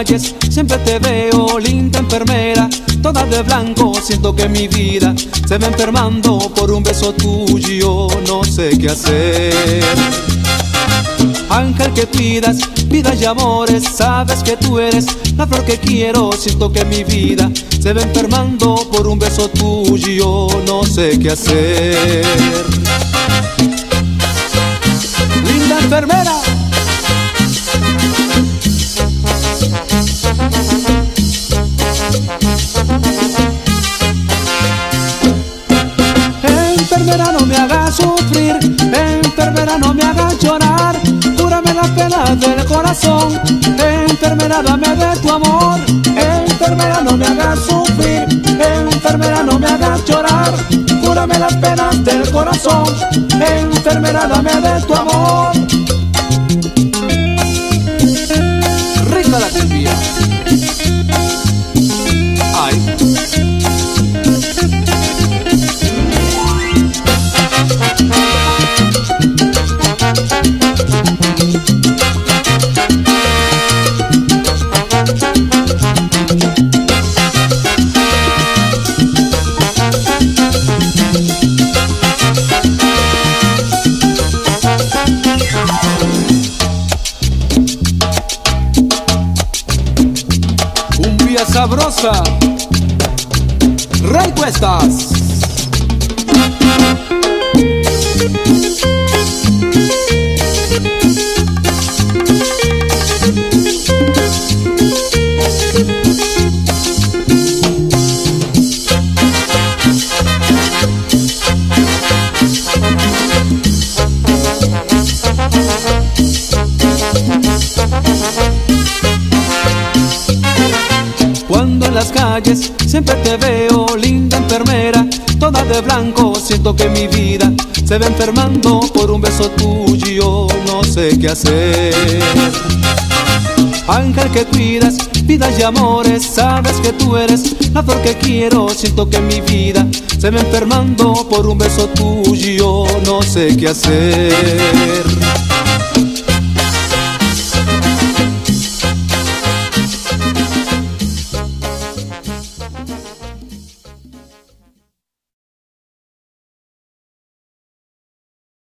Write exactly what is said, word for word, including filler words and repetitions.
calles siempre te veo, linda enfermera, toda de blanco. Siento que mi vida se va enfermando por un beso tuyo, no sé qué hacer. Ángel que cuidas, vida y amores, sabes que tú eres la flor que quiero. Siento que mi vida se va enfermando por un beso tuyo, no sé qué hacer. Linda enfermera, enfermera no me hagas sufrir, enfermera no me hagas llorar, cúrame las penas del corazón, enfermera dame de tu amor, enfermera no me hagas sufrir, enfermera no me hagas llorar, cúrame las penas del corazón, enfermera dame de tu amor. Rica la cumbia. Ay. Cumbia sabrosa, Rey Cuestas. Cuando en las calles siempre te veo, linda enfermera, toda de blanco. Siento que mi vida se va enfermando por un beso tuyo, no sé qué hacer. Ángel que cuidas, vida y amores, sabes que tú eres la flor que quiero. Siento que mi vida se va enfermando por un beso tuyo, no sé qué hacer.